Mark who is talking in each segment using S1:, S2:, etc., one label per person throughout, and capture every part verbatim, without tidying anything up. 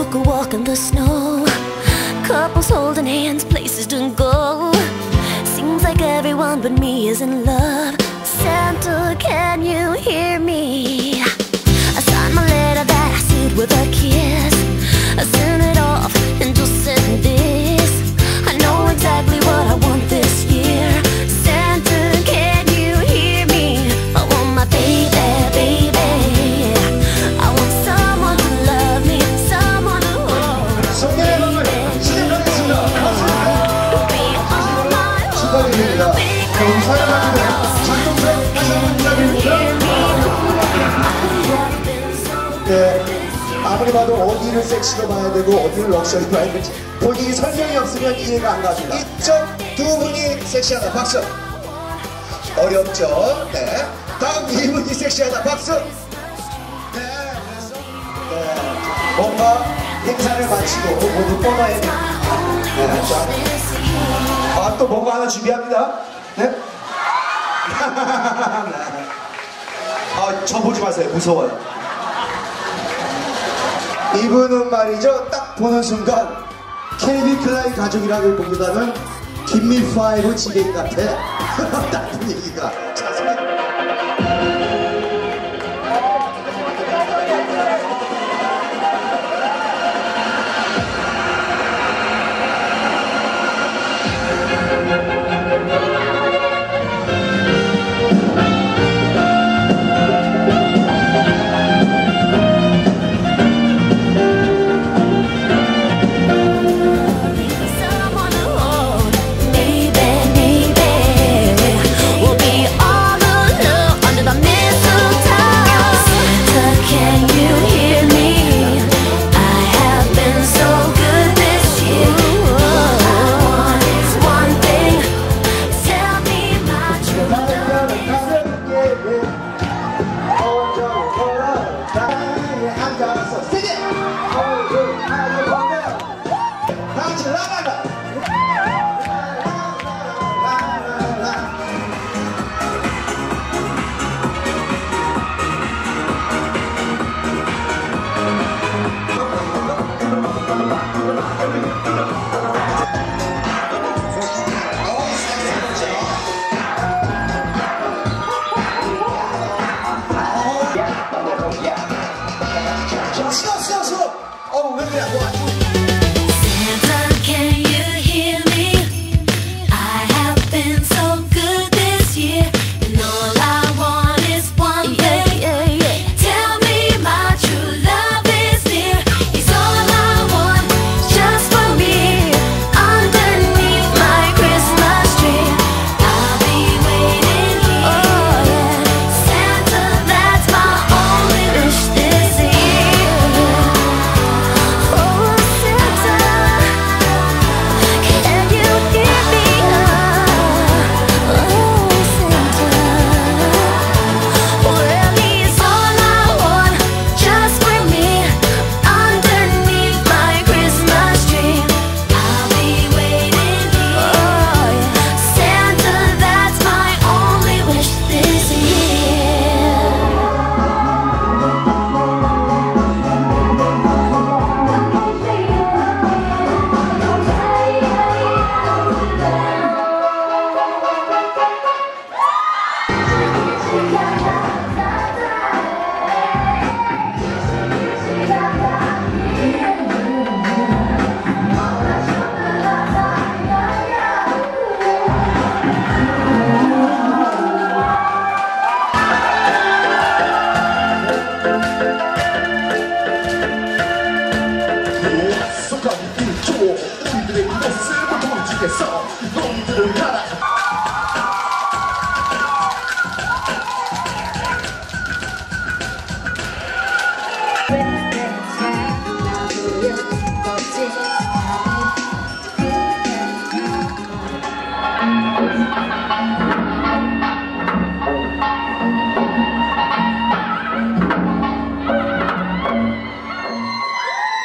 S1: took a walk in the snow. Couples holding hands, places to go. Seems like everyone but me is in love. Santa, can you hear me? I signed my letter that I sealed with a kiss. I sent it off and just said this: I know exactly what I want this year. Santa, can you hear me? I want my baby, baby. I want someone to love me, someone to hold me.
S2: 시작하겠습니다. 축하드립니다. 사랑합니다. 장동생 사랑합니다. 네, 아무리 봐도 어디를 섹시로 봐야 되고 어디를 럭셔리 봐야 될지 본인이 설명이 없으면 이해가 안 갑니다. 이쪽 두 분이 섹시하다 박수. 어렵죠? 네. 다음 이분이 섹시하다 박수. 네. 네. 뭔가 행사를 마치고 모두 떠나야 됩니다. 네. 자. 아, 또 뭔가 하나 준비합니다. 네? 아, 저 보지 마세요. 무서워요. 이분은 말이죠, 딱 보는 순간 케이비 클라이 가족이라고 보기보다는 김미 파이브 지배인 같아. 딱 분위기가.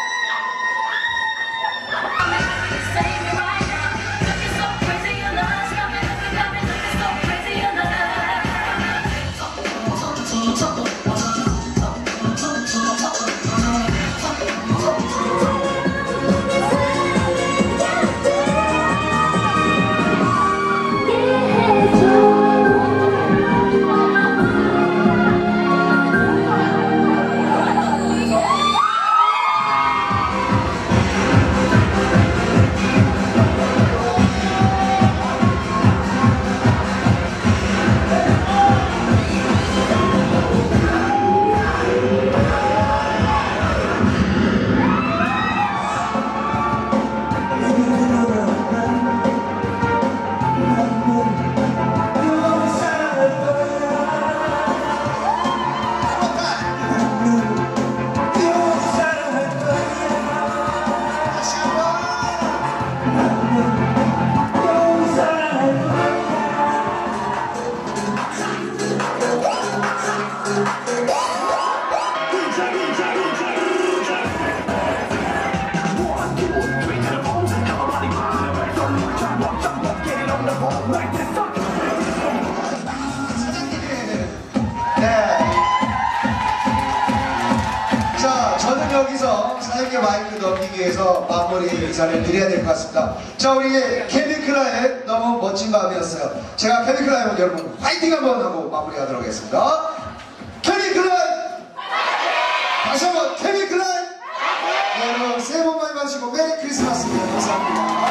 S1: Save me right now. You're so crazy, you lost.
S2: 마이크 넘기기 위해서 마무리 인사를 드려야 될 것 같습니다. 자, 우리 케빈 클라의 너무 멋진 밤이었어요. 제가 케빈 클라의 여러분 파이팅 한번 하고 마무리하도록 하겠습니다. 케빈 클라이! 다시 한번 케빈 클라이! 네, 여러분 새해 복 많이 받으시고 메리 크리스마스입니다. 감사합니다.